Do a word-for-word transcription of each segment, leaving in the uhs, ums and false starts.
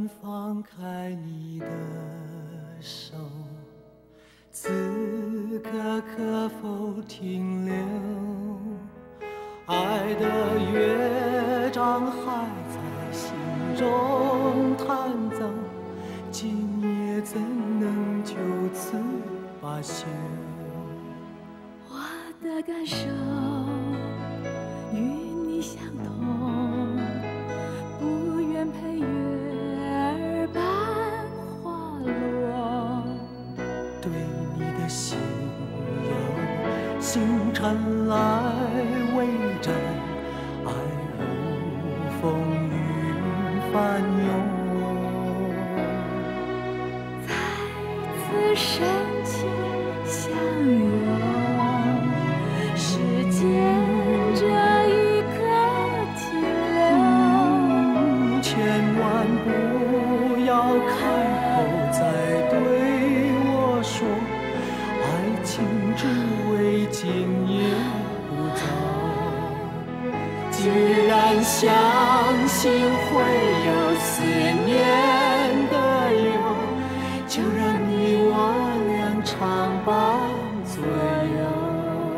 然放开你的手，此刻可否停留？爱的乐章还在心中弹奏，今夜怎能就此罢休？ 我的感受与你相同，不愿陪月儿伴花落。 对你的心有星辰来围着，爱如风云翻涌。 再次深情相拥，时间这一刻停留。 千万不要开口再对我说，爱情只为今夜不走。既然相信会有思念的忧，就让你我俩常伴左右。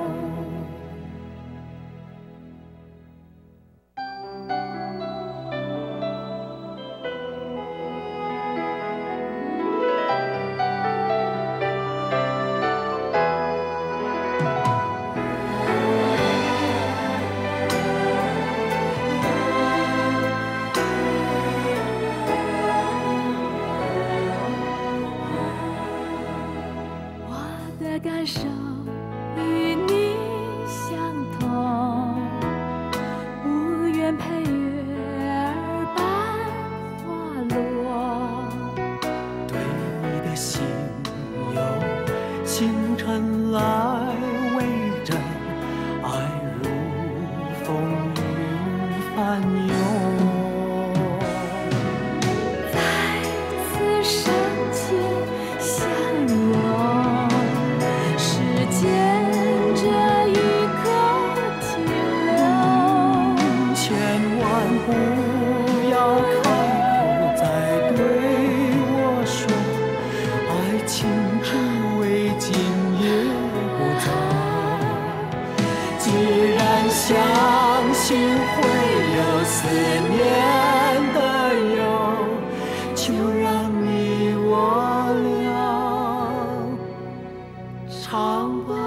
感受与你相同，不愿陪月儿伴花落。 对你的心有星辰来围着，爱如风云翻涌。 再次深情相拥，时间这一刻停留。 千万不要开口再对我说，爱情只为今夜不走。既然相信会有思念的忧，就让你我俩常伴